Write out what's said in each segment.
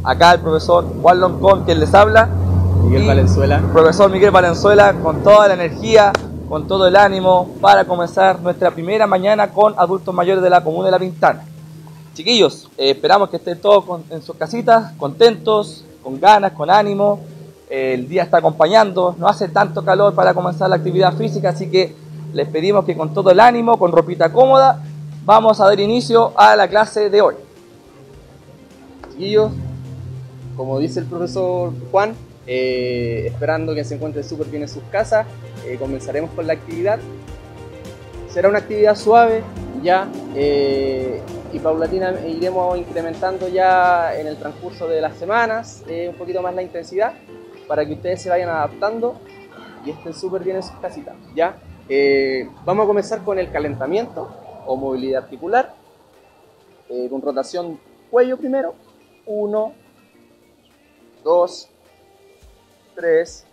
Acá el profesor Juan Loncón, quien les habla. Miguel Valenzuela. Profesor Miguel Valenzuela, con toda la energía, con todo el ánimo, para comenzar nuestra primera mañana con adultos mayores de la comuna de La Pintana. Chiquillos, esperamos que estén todos en sus casitas, contentos, con ganas, con ánimo. El día está acompañando, no hace tanto calor para comenzar la actividad física, así que les pedimos que con todo el ánimo, con ropita cómoda, vamos a dar inicio a la clase de hoy. Chiquillos, como dice el profesor Juan, esperando que se encuentren súper bien en sus casas, comenzaremos con la actividad. Será una actividad suave ya y paulatina iremos incrementando ya en el transcurso de las semanas un poquito más la intensidad para que ustedes se vayan adaptando y estén súper bien en sus casitas, ¿ya? Vamos a comenzar con el calentamiento o movilidad articular con rotación cuello primero. 1, 2, 3,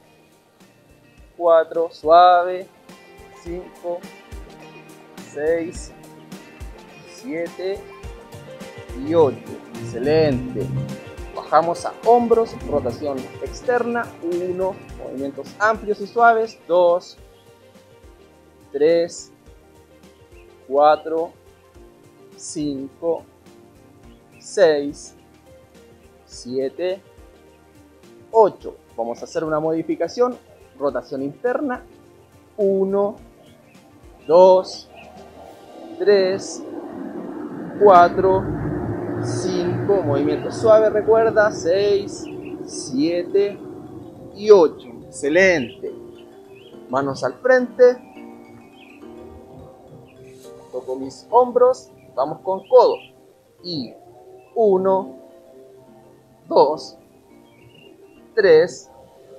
4, suave, 5, 6, 7 y 8. Excelente. Bajamos a hombros, rotación externa. 1, movimientos amplios y suaves. 2, 3, 4, 5, 6, 7, 8. Vamos a hacer una modificación. Rotación interna. 1, 2, 3, 4, 5. Movimiento suave, recuerda. 6, 7 y 8. Excelente. Manos al frente. Toco mis hombros. Vamos con codo. Y 1, 2, 3,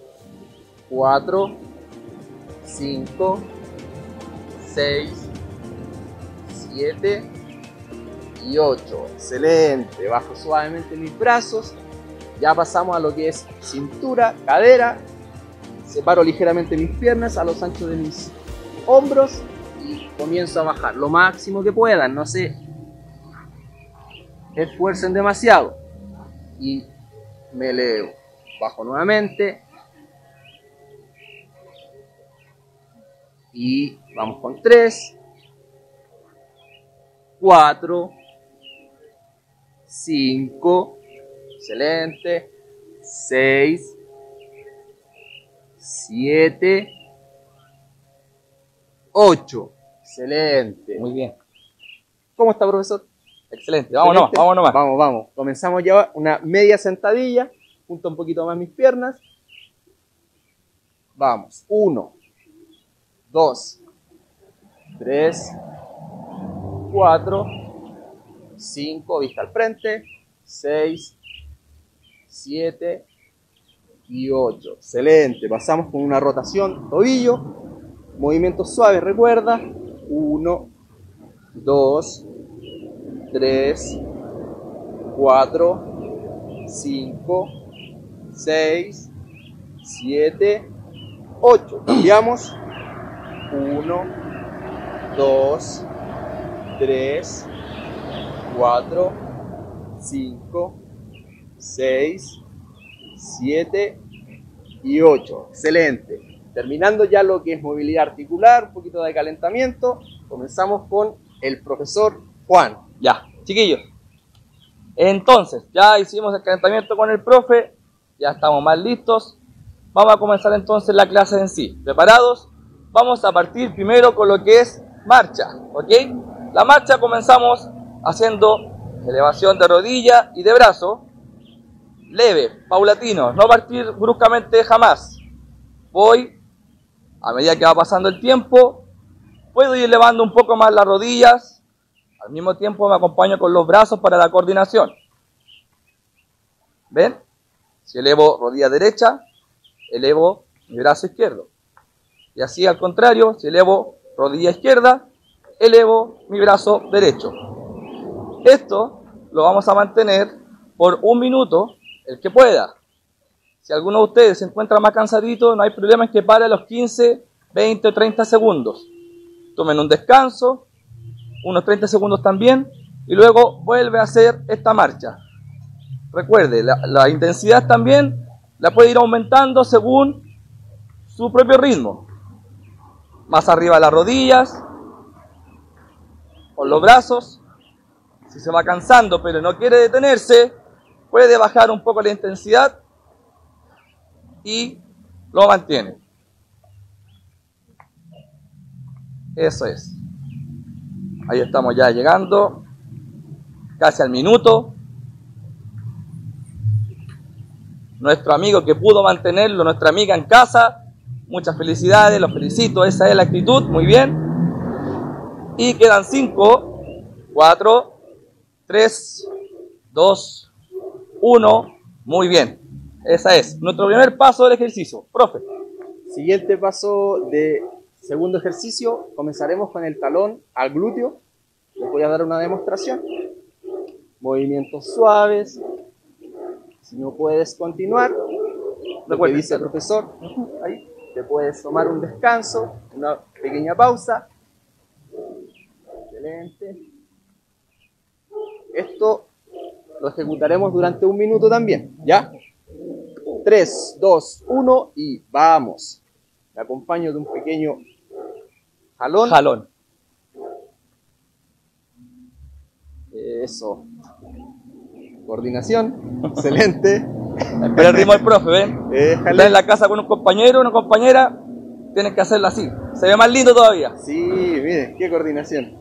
4, 5, 6, 7 y 8. Excelente. Bajo suavemente mis brazos. Ya pasamos a lo que es cintura, cadera. Separo ligeramente mis piernas a los anchos de mis hombros y comienzo a bajar lo máximo que puedan. No se esfuercen demasiado. Y me elevo. Bajo nuevamente. Y vamos con 3, 4, 5, excelente, 6, 7, 8, excelente. Muy bien. ¿Cómo está, profesor? Excelente. Vámonos, vamos nomás. Vamos. Comenzamos ya una media sentadilla. Junto un poquito más mis piernas. Vamos. 1, 2, 3, 4, 5, vista al frente, 6, 7 y 8. Excelente. Pasamos con una rotación tobillo. Movimientos suaves, recuerda. 1, 2, 3, 4, 5, 6, 7, 8. Cambiamos. 1, 2, 3, 4, 5, 6, 7 y 8. Excelente. Terminando ya lo que es movilidad articular, un poquito de calentamiento, comenzamos con el profesor Juan. Ya, chiquillos. Entonces, ya hicimos el calentamiento con el profe, ya estamos más listos. Vamos a comenzar entonces la clase en sí. ¿Preparados? Vamos a partir primero con lo que es marcha, ¿ok? La marcha comenzamos haciendo elevación de rodilla y de brazo, leve, paulatino, no partir bruscamente jamás. Voy, a medida que va pasando el tiempo, puedo ir elevando un poco más las rodillas, al mismo tiempo me acompaño con los brazos para la coordinación. ¿Ven? Si elevo rodilla derecha, elevo mi brazo izquierdo. Y así al contrario, si elevo rodilla izquierda, elevo mi brazo derecho. Esto lo vamos a mantener por 1 minuto, el que pueda. Si alguno de ustedes se encuentra más cansadito, no hay problema en que pare a los 15, 20 o 30 segundos. Tomen un descanso, unos 30 segundos también, y luego vuelve a hacer esta marcha. Recuerde, la intensidad también la puede ir aumentando según su propio ritmo. Más arriba las rodillas, con los brazos. Si se va cansando pero no quiere detenerse, puede bajar un poco la intensidad y lo mantiene. Eso es. Ahí estamos ya llegando casi al minuto. Nuestro amigo que pudo mantenerlo, nuestra amiga en casa, muchas felicidades, los felicito, esa es la actitud, muy bien. Y quedan 5, 4, 3, 2, 1, muy bien. Esa es nuestro primer paso del ejercicio. Profe. Siguiente paso de segundo ejercicio, comenzaremos con el talón al glúteo. Les voy a dar una demostración. Movimientos suaves. Si no puedes continuar, lo que dice el profesor, ahí te puedes tomar un descanso, una pequeña pausa. Excelente. Esto lo ejecutaremos durante 1 minuto también, ¿ya? 3, 2, 1 y vamos. Me acompaño de un pequeño jalón. Jalón. Eso. Coordinación. Excelente. Espera el ritmo del profe, ¿ven? Estás en la casa con un compañero o una compañera, tienes que hacerlo así. Se ve más lindo todavía. Sí, miren, qué coordinación.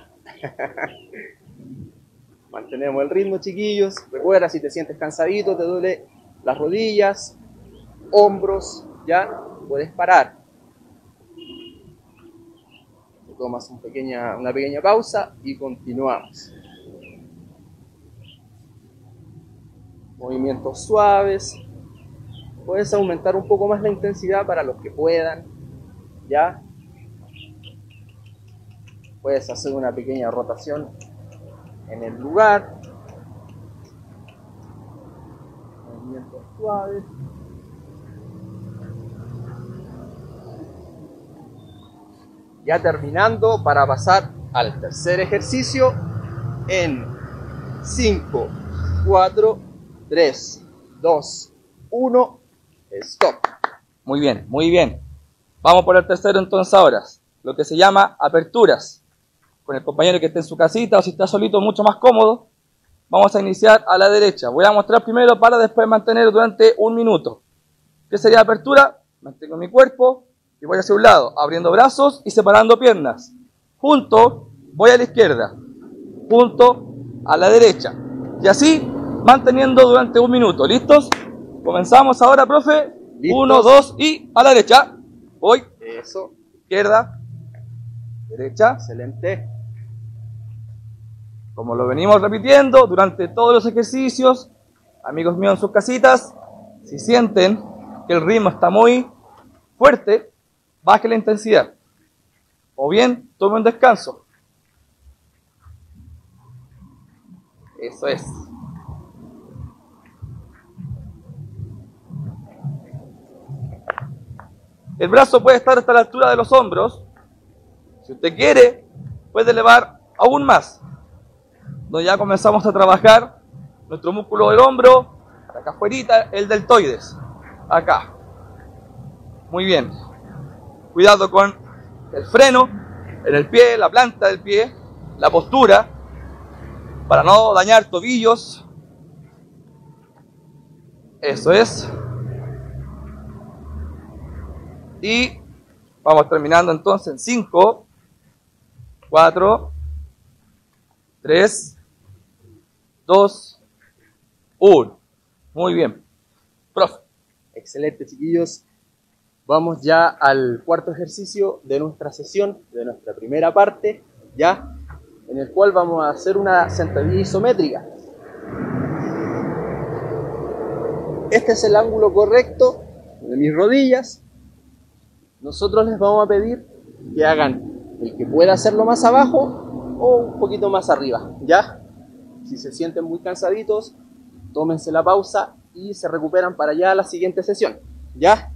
Mantenemos el ritmo, chiquillos. Recuerda, si te sientes cansadito, te duele las rodillas, hombros, ya puedes parar. Tomas una pequeña pausa y continuamos. Movimientos suaves. Puedes aumentar un poco más la intensidad para los que puedan, ¿ya? Puedes hacer una pequeña rotación en el lugar. Movimientos suaves. Ya terminando para pasar al tercer ejercicio en 5, 4, 3, 2, 1, stop. Muy bien, muy bien. Vamos por el tercero entonces ahora, lo que se llama aperturas. Con el compañero que esté en su casita o si está solito mucho más cómodo, vamos a iniciar a la derecha. Voy a mostrar primero para después mantener durante 1 minuto. ¿Qué sería apertura? Mantengo mi cuerpo y voy hacia un lado, abriendo brazos y separando piernas. Junto, voy a la izquierda. Junto, a la derecha. Y así, manteniendo durante 1 minuto. ¿Listos? Comenzamos ahora, profe. 1, 2 y a la derecha. Voy. Eso. Izquierda. Derecha. Excelente. Como lo venimos repitiendo durante todos los ejercicios, amigos míos en sus casitas, si sienten que el ritmo está muy fuerte, baje la intensidad. O bien, tome un descanso. Eso es. El brazo puede estar hasta la altura de los hombros. Si usted quiere, puede elevar aún más. Donde ya comenzamos a trabajar nuestro músculo del hombro, acá afuera, el deltoides. Acá. Muy bien. Cuidado con el freno en el pie, la planta del pie, la postura, para no dañar tobillos. Eso es. Y vamos terminando entonces en 5, 4, 3, 2, 1. Muy bien. Profe. Excelente, chiquillos. Vamos ya al cuarto ejercicio de nuestra sesión, de nuestra primera parte, ya, en el cual vamos a hacer una sentadilla isométrica. Este es el ángulo correcto de mis rodillas. Nosotros les vamos a pedir que hagan el que pueda hacerlo más abajo o un poquito más arriba, ¿ya? Si se sienten muy cansaditos, tómense la pausa y se recuperan para ya la siguiente sesión, ¿ya?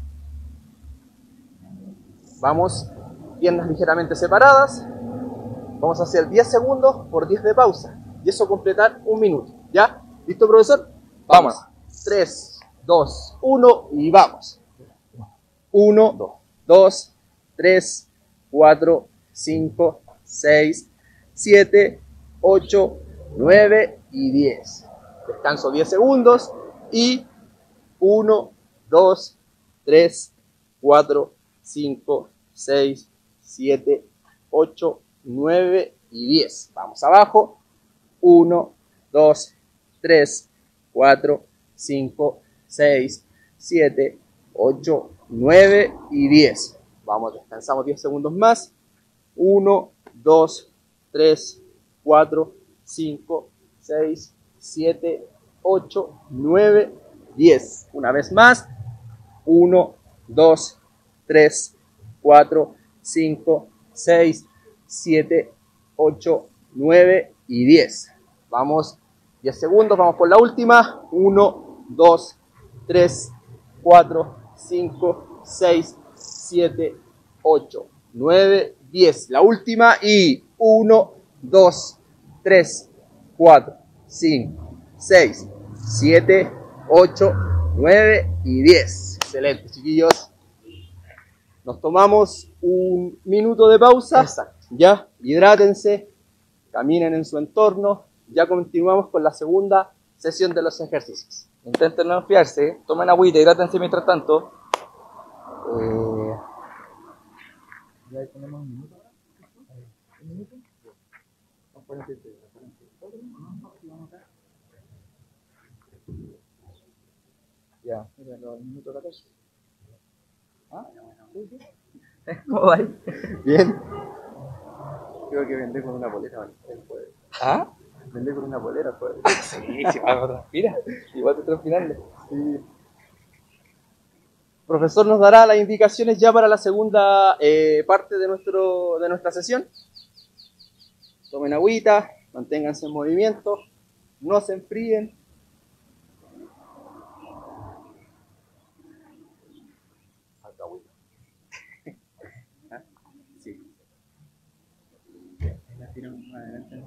Vamos, piernas ligeramente separadas. Vamos a hacer 10 segundos por 10 de pausa. Y eso completar 1 minuto, ¿ya? ¿Listo, profesor? Vamos. 3, 2, 1 y vamos. 1, 2, 3, 4, 5, 6, 7, 8, 9 y 10. Descanso 10 segundos y 1, 2, 3, 4, 5, 6, 7, 8, 9 y 10. Vamos abajo. 1, 2, 3, 4, 5, 6, 7, 8, 9 y 10. Vamos, descansamos 10 segundos más. 1, 2, 3, 4, 5, 6, 7, 8, 9, 10. Una vez más. 1, 2, 3, 4, 5, 6, 7, 8, 9 y 10. Vamos, 10 segundos, vamos por la última. 1, 2, 3, 4, 5, 6, 7, 8, 9, 10. La última y 1, 2, 3, 4, 5, 6, 7, 8, 9 y 10. Excelente, chiquillos. Nos tomamos un minuto de pausa. Exacto. Ya, hidrátense, caminen en su entorno. Ya continuamos con la segunda sesión de los ejercicios. Intenten no enfriarse, tomen agüita, hidrátense mientras tanto. Ya tenemos un minuto. ¿Un minuto? Ya, mira, los minutos 14. ¿Ah? ¿Sí, sí? ¿Cómo va ahí? Bien. Creo que vendré con una bolera. ¿Ah? Vendré con una bolera. Pues. Sí, sí, algo transpira. Igual te transpirando. Sí. Profesor nos dará las indicaciones ya para la segunda parte de nuestra sesión. Tomen agüita, manténganse en movimiento, no se enfríen. Falta agüita. ¿Ah? Sí. La tiro más adelante.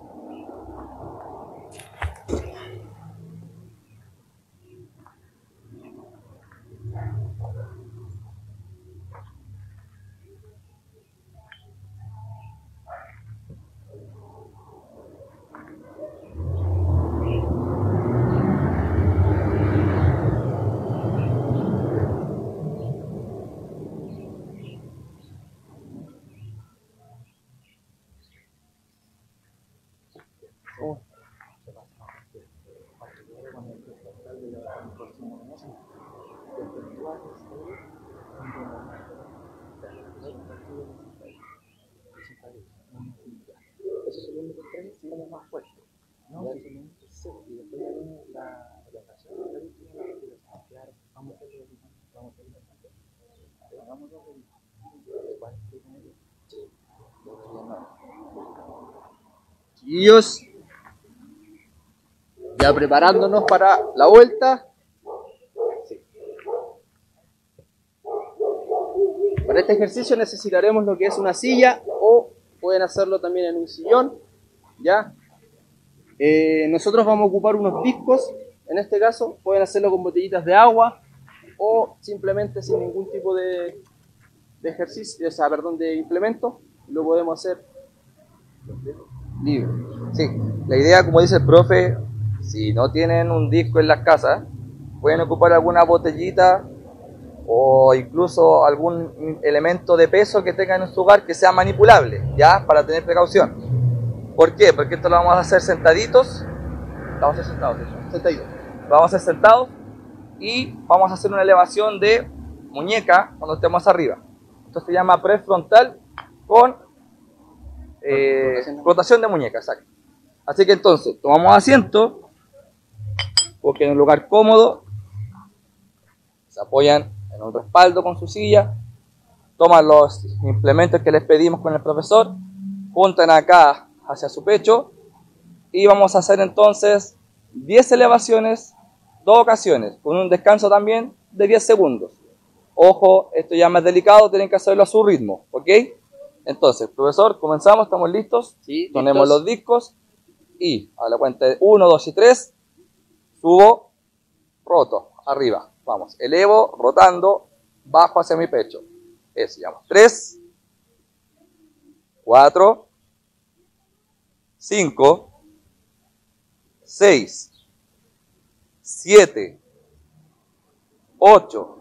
Chiquillos, ya preparándonos para la vuelta. Para este ejercicio necesitaremos lo que es una silla o pueden hacerlo también en un sillón. ¿Ya? Nosotros vamos a ocupar unos discos. En este caso pueden hacerlo con botellitas de agua o simplemente sin ningún tipo de ejercicio, de implemento. Lo podemos hacer libre. Sí, la idea, como dice el profe, si no tienen un disco en las casas, pueden ocupar alguna botellita o incluso algún elemento de peso que tengan en su hogar que sea manipulable, ¿ya? Para tener precaución. ¿Por qué? Porque esto lo vamos a hacer sentaditos. Vamos a hacer sentados, Sentadito. vamos a hacer sentados y vamos a hacer una elevación de muñeca cuando estemos arriba. Esto se llama prefrontal con rotación de muñeca, exacto. Así que entonces, tomamos asiento, porque en un lugar cómodo, se apoyan en un respaldo con su silla, toman los implementos que les pedimos con el profesor, juntan acá hacia su pecho y vamos a hacer entonces 10 elevaciones, 2 ocasiones, con un descanso también de 10 segundos. Ojo, esto ya es más delicado, tienen que hacerlo a su ritmo, ¿ok? Entonces, profesor, comenzamos, ¿estamos listos? Sí, Ponemos listos. los discos y a la cuenta de 1, 2 y 3, subo roto, arriba. Vamos, elevo, rotando, bajo hacia mi pecho. Eso, vamos. 3, 4, 5, 6, 7, 8,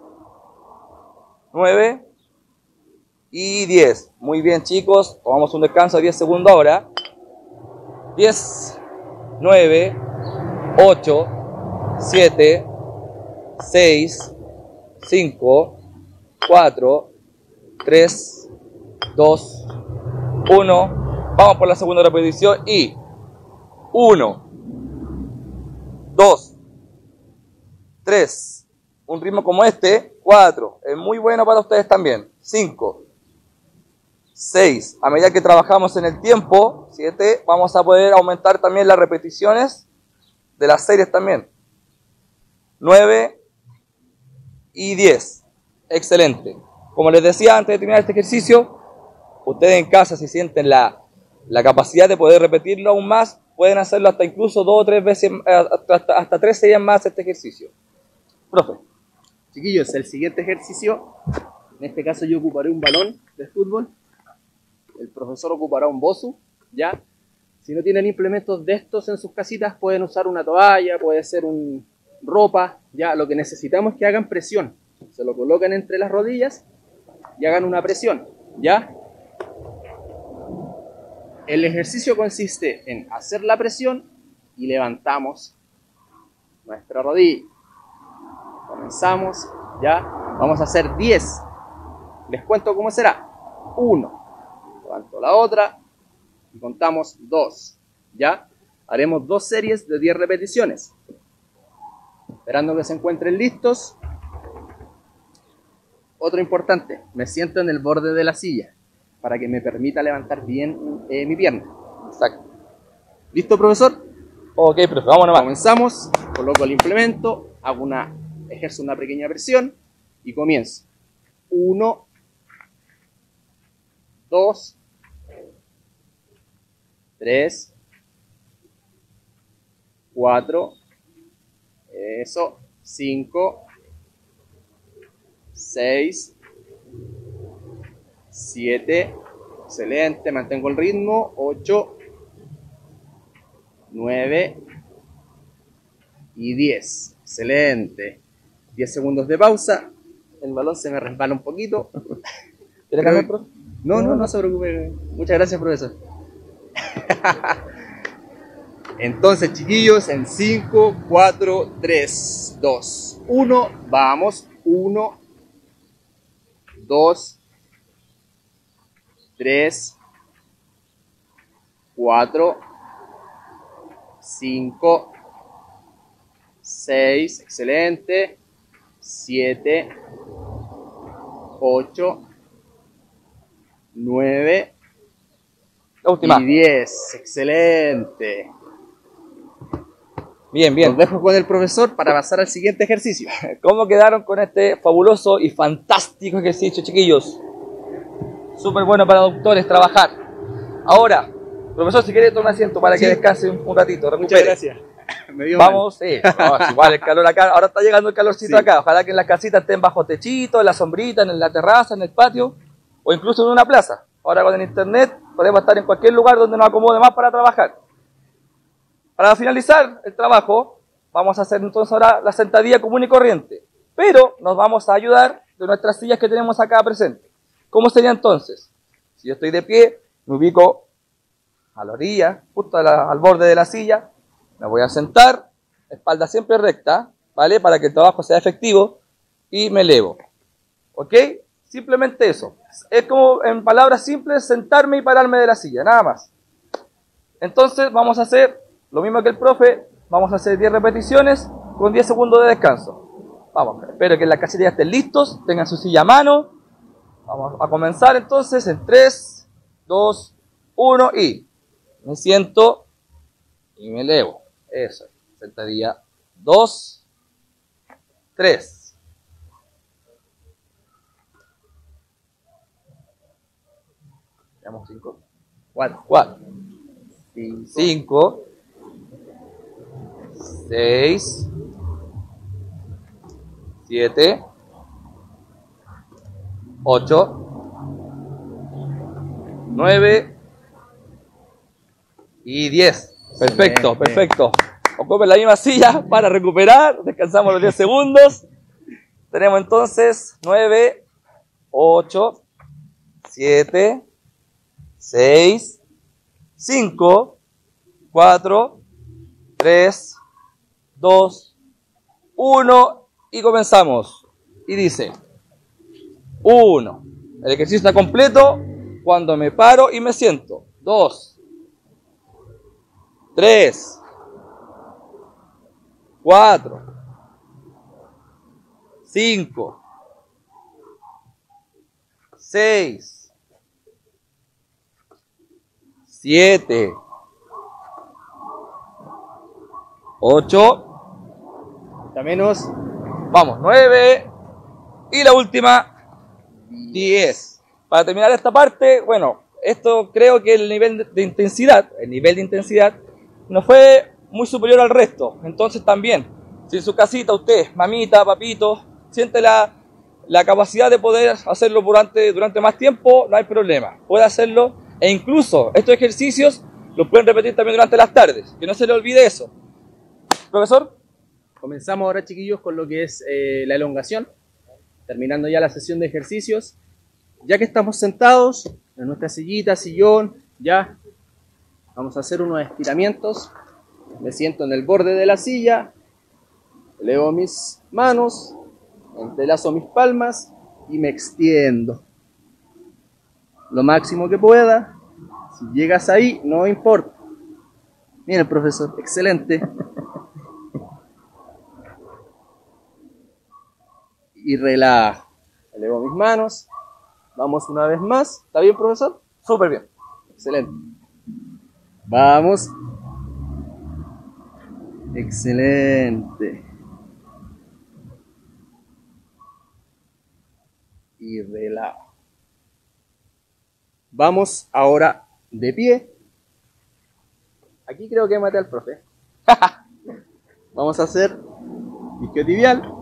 9 y 10. Muy bien, chicos. Tomamos un descanso de 10 segundos ahora. 10, 9, 8, 7, 6, 5, 4, 3, 2, 1. Vamos por la segunda repetición y 1, 2, 3. Un ritmo como este. 4. Es muy bueno para ustedes también. 5, 6. A medida que trabajamos en el tiempo, 7. Vamos a poder aumentar también las repeticiones de las series también. 9 y 10. Excelente. Como les decía antes de terminar este ejercicio, ustedes en casa, si sienten la capacidad de poder repetirlo aún más, pueden hacerlo hasta incluso 2 o 3 veces, hasta 3 series más este ejercicio. Profe. Chiquillos, el siguiente ejercicio, en este caso yo ocuparé un balón de fútbol, el profesor ocupará un bosu, ¿ya? Si no tienen implementos de estos en sus casitas, pueden usar una toalla, puede ser ropa, ¿ya? Lo que necesitamos es que hagan presión, se lo colocan entre las rodillas y hagan una presión, ¿ya? El ejercicio consiste en hacer la presión y levantamos nuestra rodilla. Comenzamos, ¿ya? Vamos a hacer 10. Les cuento cómo será. 1. Levanto la otra y contamos 2. ¿Ya? Haremos 2 series de 10 repeticiones. Esperando que se encuentren listos. Otro importante, me siento en el borde de la silla para que me permita levantar bien mi pierna. Exacto. ¿Listo, profesor? Ok, profe, vamos nomás. Comenzamos, coloco el implemento, ejerzo una pequeña presión y comienzo. 1, 2, 3, 4, eso, 5, 6, 7, excelente, mantengo el ritmo, 8, 9 y 10, excelente. 10 segundos de pausa, el balón se me resbala un poquito. ¿Quiere cambiar, profe? No se preocupe. Muchas gracias, profesor. Entonces, chiquillos, en 5, 4, 3, 2, 1, vamos. 1, 2, 3, 4, 5, 6, excelente. 7, 8, 9 La última. y 10. Excelente. Bien, bien. Los dejo con el profesor para pasar al siguiente ejercicio. ¿Cómo quedaron con este fabuloso y fantástico ejercicio, chiquillos? Súper bueno para doctores trabajar. Ahora, profesor, si quiere tome asiento para que descanse un ratito. Recupere. Muchas gracias. Me dio Vamos, sí. Vamos, igual el calor acá. Ahora está llegando el calorcito acá. Ojalá que en las casitas estén bajo techito, en la sombrita, en la terraza, en el patio o incluso en una plaza. Ahora con el internet podemos estar en cualquier lugar donde nos acomode más para trabajar. Para finalizar el trabajo, vamos a hacer entonces ahora la sentadilla común y corriente. Pero nos vamos a ayudar de nuestras sillas que tenemos acá presentes. ¿Cómo sería entonces? Si yo estoy de pie, me ubico a la orilla, justo al borde de la silla, me voy a sentar, espalda siempre recta, ¿vale? Para que el trabajo sea efectivo y me elevo. ¿Ok? Simplemente eso. Es como, en palabras simples, sentarme y pararme de la silla, nada más. Entonces vamos a hacer lo mismo que el profe, vamos a hacer 10 repeticiones con 10 segundos de descanso. Vamos, espero que en la casita ya estén listos, tengan su silla a mano. Vamos a comenzar entonces en 3, 2, 1 y me siento y me elevo. Eso, sentadilla 2, 3. Veamos 5, 4, 5, 6, 7, 8, 9 y 10. Perfecto, perfecto. Ocupen la misma silla para recuperar. Descansamos los 10 segundos. Tenemos entonces 9, 8, 7, 6, 5, 4, 3, 2, 1 y comenzamos. Y dice 1. El ejercicio está completo cuando me paro y me siento. 2, 3, 4, 5, 6, 7, 8, menos. Vamos, 9 y la última 10. Para terminar esta parte, bueno, esto creo que el nivel de intensidad no fue muy superior al resto. Entonces también, si en su casita usted, mamita, papito, siente la capacidad de poder hacerlo durante más tiempo, no hay problema. Puede hacerlo e incluso estos ejercicios los pueden repetir también durante las tardes. Que no se le olvide eso. Profesor. Comenzamos ahora, chiquillos, con lo que es la elongación. Terminando ya la sesión de ejercicios. Ya que estamos sentados en nuestra sillita, sillón, ya vamos a hacer unos estiramientos. Me siento en el borde de la silla, elevo mis manos, entrelazo mis palmas y me extiendo lo máximo que pueda. Si llegas ahí, no importa. Mira el profesor, excelente. Y relajo. Elevo mis manos. Vamos una vez más. ¿Está bien, profesor? Súper bien. Excelente. Vamos. Excelente. Y relajo. Vamos ahora de pie. Aquí creo que maté al profe. Vamos a hacer isquiotibial.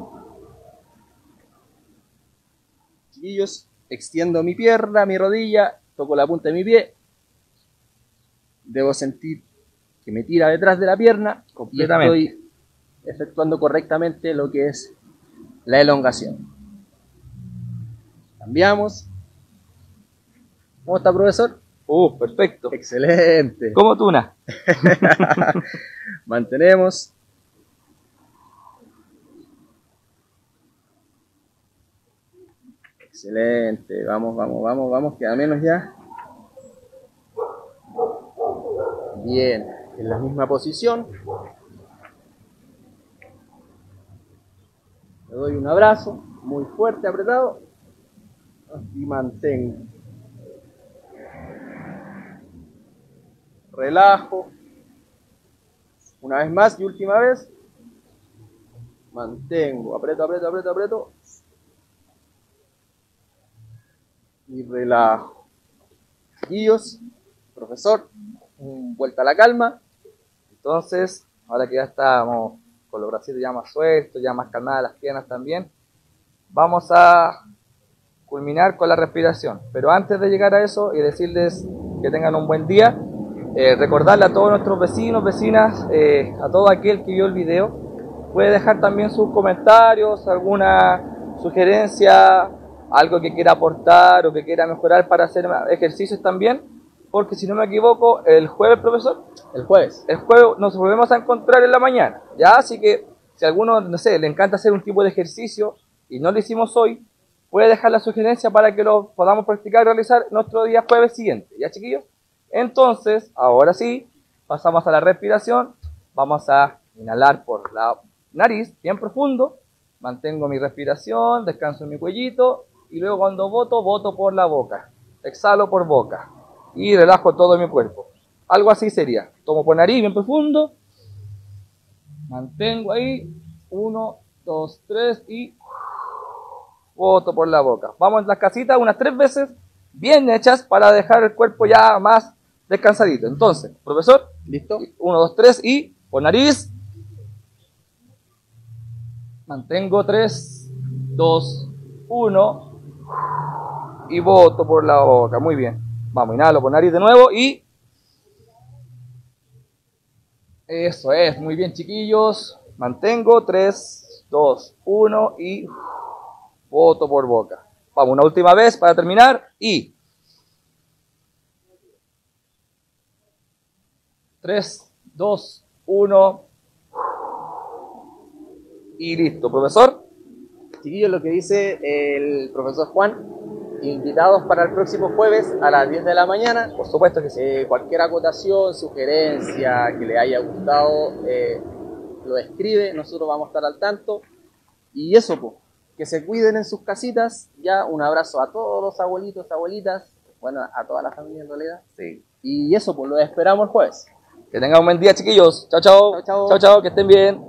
Chiquillos, extiendo mi pierna, mi rodilla, toco la punta de mi pie. Debo sentir que me tira detrás de la pierna y estoy efectuando correctamente lo que es la elongación. Cambiamos. ¿Cómo está, profesor? Perfecto. Excelente. Como tuna. Mantenemos. Excelente. Vamos, vamos, vamos, vamos. Queda menos ya. Bien. En la misma posición. Le doy un abrazo muy fuerte, apretado. Y mantengo. Relajo. Una vez más y última vez. Mantengo. Aprieto, aprieto, aprieto, aprieto. Y relajo. Chiquillos, profesor, vuelta a la calma. Entonces, ahora que ya estamos con los bracitos ya más sueltos, ya más calmadas las piernas también, vamos a culminar con la respiración. Pero antes de llegar a eso y decirles que tengan un buen día, recordarle a todos nuestros vecinos, vecinas, a todo aquel que vio el video, puede dejar también sus comentarios, alguna sugerencia, algo que quiera aportar o que quiera mejorar para hacer ejercicios también, porque si no me equivoco, el jueves, profesor, el jueves nos volvemos a encontrar en la mañana, ya, así que si a alguno, no sé, le encanta hacer un tipo de ejercicio y no lo hicimos hoy, puede dejar la sugerencia para que lo podamos practicar y realizar nuestro día jueves siguiente, ¿ya, chiquillos? Entonces, ahora sí, pasamos a la respiración, vamos a inhalar por la nariz, bien profundo, mantengo mi respiración, descanso en mi cuellito, y luego cuando boto por la boca, exhalo por boca, y relajo todo mi cuerpo. Algo así sería, tomo por nariz bien profundo, mantengo ahí, 1, 2, 3, y boto por la boca. Vamos en las casitas unas 3 veces, bien hechas, para dejar el cuerpo ya más descansadito. Entonces, profesor, ¿listo? 1, 2, 3, y por nariz, mantengo 3, 2, 1. Y boto por la boca. Muy bien. Vamos, inhalo por nariz de nuevo y... Eso es, muy bien chiquillos. Mantengo, 3, 2, 1 y boto por boca. Vamos, una última vez para terminar y... 3, 2, 1 y listo. Profesor. Chiquillos, lo que dice el profesor Juan, invitados para el próximo jueves a las 10 de la mañana. Por supuesto que sí. Cualquier acotación, sugerencia que le haya gustado, lo escribe, nosotros vamos a estar al tanto. Y eso, pues, que se cuiden en sus casitas. Ya, un abrazo a todos los abuelitos, abuelitas, bueno, a toda la familia en realidad. Sí. Y eso, pues, lo esperamos el jueves. Que tengan un buen día, chiquillos. Chao, chao. Chao, chao. Chao, chao, que estén bien.